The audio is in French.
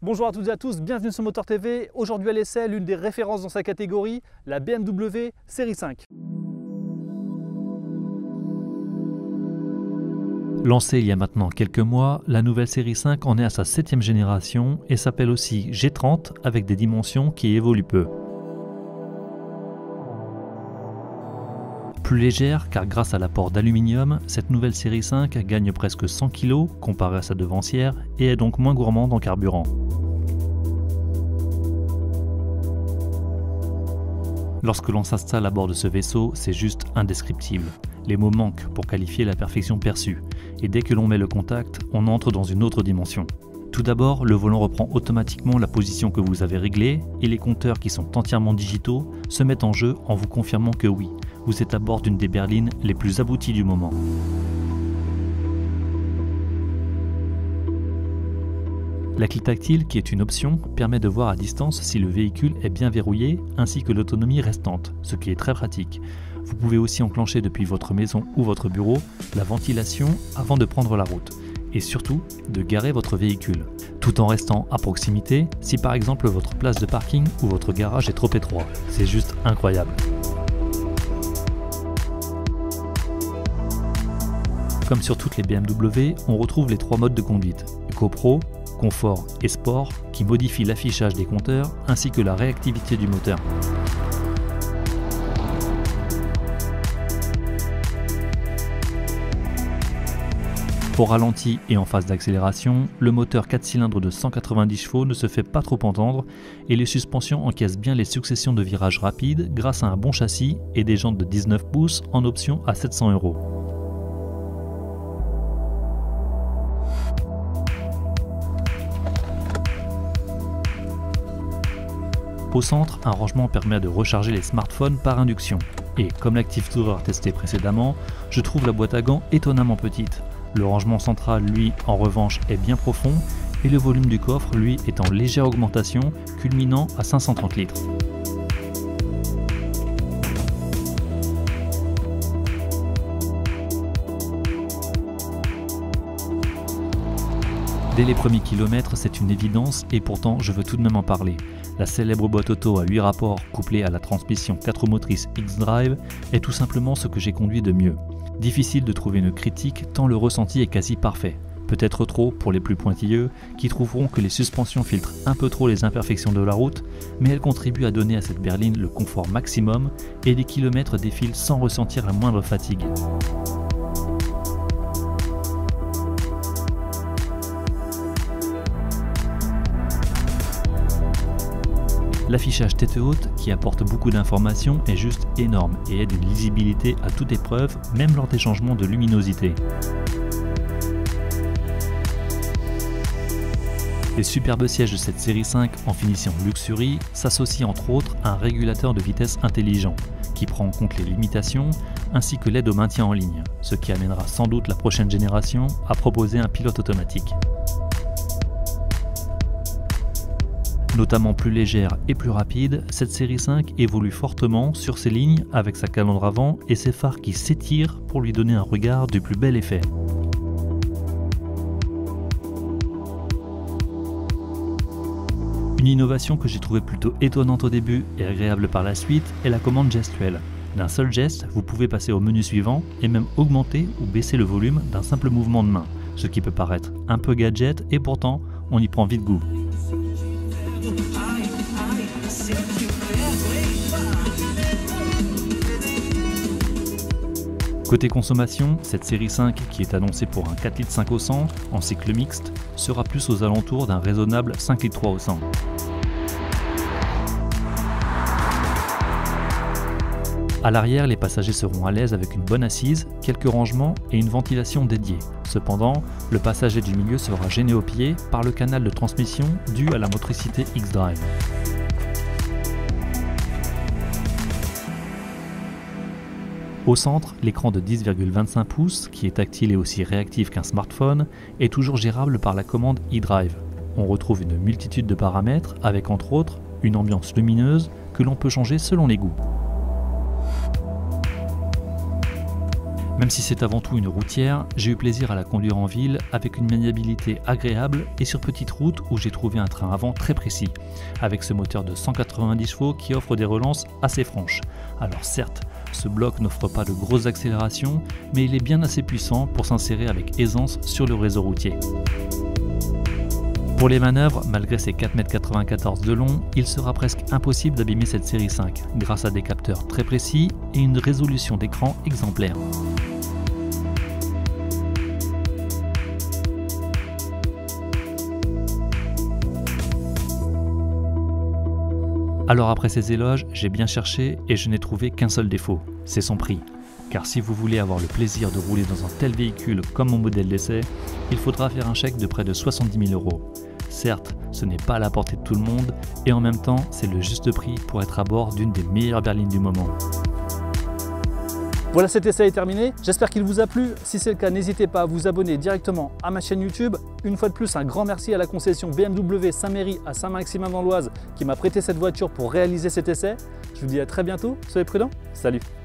Bonjour à toutes et à tous, bienvenue sur Moteur TV. Aujourd'hui à l'essai, l'une des références dans sa catégorie, la BMW Série 5. Lancée il y a maintenant quelques mois, la nouvelle Série 5 en est à sa 7e génération et s'appelle aussi G30 avec des dimensions qui évoluent peu. Plus légère car grâce à l'apport d'aluminium, cette nouvelle Série 5 gagne presque 100 kg comparée à sa devancière et est donc moins gourmande en carburant. Lorsque l'on s'installe à bord de ce vaisseau, c'est juste indescriptible. Les mots manquent pour qualifier la perfection perçue, et dès que l'on met le contact, on entre dans une autre dimension. Tout d'abord, le volant reprend automatiquement la position que vous avez réglée, et les compteurs qui sont entièrement digitaux se mettent en jeu en vous confirmant que oui, vous êtes à bord d'une des berlines les plus abouties du moment. La clé tactile, qui est une option, permet de voir à distance si le véhicule est bien verrouillé, ainsi que l'autonomie restante, ce qui est très pratique. Vous pouvez aussi enclencher depuis votre maison ou votre bureau la ventilation avant de prendre la route, et surtout de garer votre véhicule, tout en restant à proximité si par exemple votre place de parking ou votre garage est trop étroit. C'est juste incroyable. Comme sur toutes les BMW, on retrouve les trois modes de conduite, EcoPro, Confort et Sport, qui modifient l'affichage des compteurs ainsi que la réactivité du moteur. Au ralenti et en phase d'accélération, le moteur 4 cylindres de 190 chevaux ne se fait pas trop entendre et les suspensions encaissent bien les successions de virages rapides grâce à un bon châssis et des jantes de 19 pouces en option à 700 €. Au centre, un rangement permet de recharger les smartphones par induction. Et comme l'Active Tourer testé précédemment, je trouve la boîte à gants étonnamment petite. Le rangement central, lui, en revanche, est bien profond et le volume du coffre, lui, est en légère augmentation, culminant à 530 litres. Dès les premiers kilomètres, c'est une évidence et pourtant je veux tout de même en parler. La célèbre boîte auto à 8 rapports couplée à la transmission 4 motrices X-Drive est tout simplement ce que j'ai conduit de mieux. Difficile de trouver une critique tant le ressenti est quasi parfait. Peut-être trop pour les plus pointilleux qui trouveront que les suspensions filtrent un peu trop les imperfections de la route, mais elles contribuent à donner à cette berline le confort maximum et les kilomètres défilent sans ressentir la moindre fatigue. L'affichage tête haute, qui apporte beaucoup d'informations, est juste énorme et aide une lisibilité à toute épreuve, même lors des changements de luminosité. Les superbes sièges de cette série 5 en finition Luxury s'associent entre autres à un régulateur de vitesse intelligent, qui prend en compte les limitations, ainsi que l'aide au maintien en ligne, ce qui amènera sans doute la prochaine génération à proposer un pilote automatique. Notamment plus légère et plus rapide, cette série 5 évolue fortement sur ses lignes avec sa calandre avant et ses phares qui s'étirent pour lui donner un regard du plus bel effet. Une innovation que j'ai trouvée plutôt étonnante au début et agréable par la suite est la commande gestuelle. D'un seul geste, vous pouvez passer au menu suivant et même augmenter ou baisser le volume d'un simple mouvement de main, ce qui peut paraître un peu gadget et pourtant on y prend vite goût. Côté consommation, cette série 5 qui est annoncée pour un 4,5 litres au 100 en cycle mixte sera plus aux alentours d'un raisonnable 5,3 litres au 100. À l'arrière, les passagers seront à l'aise avec une bonne assise, quelques rangements et une ventilation dédiée. Cependant, le passager du milieu sera gêné au pied par le canal de transmission dû à la motricité X-Drive. Au centre, l'écran de 10,25 pouces, qui est tactile et aussi réactif qu'un smartphone, est toujours gérable par la commande eDrive. On retrouve une multitude de paramètres avec entre autres une ambiance lumineuse que l'on peut changer selon les goûts. Même si c'est avant tout une routière, j'ai eu plaisir à la conduire en ville avec une maniabilité agréable et sur petite route où j'ai trouvé un train avant très précis, avec ce moteur de 190 chevaux qui offre des relances assez franches. Alors certes, ce bloc n'offre pas de grosses accélérations, mais il est bien assez puissant pour s'insérer avec aisance sur le réseau routier. Pour les manœuvres, malgré ses 4,94 m de long, il sera presque impossible d'abîmer cette série 5, grâce à des capteurs très précis et une résolution d'écran exemplaire. Alors après ces éloges, j'ai bien cherché et je n'ai trouvé qu'un seul défaut, c'est son prix. Car si vous voulez avoir le plaisir de rouler dans un tel véhicule comme mon modèle d'essai, il faudra faire un chèque de près de 70 000 €. Certes, ce n'est pas à la portée de tout le monde et en même temps, c'est le juste prix pour être à bord d'une des meilleures berlines du moment. Voilà, cet essai est terminé, j'espère qu'il vous a plu. Si c'est le cas, n'hésitez pas à vous abonner directement à ma chaîne YouTube. Une fois de plus, un grand merci à la concession BMW Saint-Méry à Saint-Maximin dans l'Oise qui m'a prêté cette voiture pour réaliser cet essai. Je vous dis à très bientôt, soyez prudents, salut!